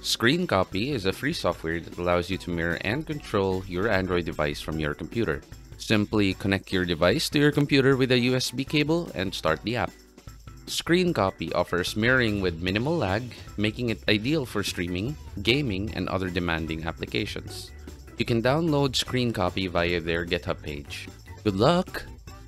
Screencopy is a free software that allows you to mirror and control your Android device from your computer. Simply connect your device to your computer with a USB cable and start the app. Screencopy offers mirroring with minimal lag, making it ideal for streaming, gaming, and other demanding applications. You can download Screencopy via their GitHub page. Good luck!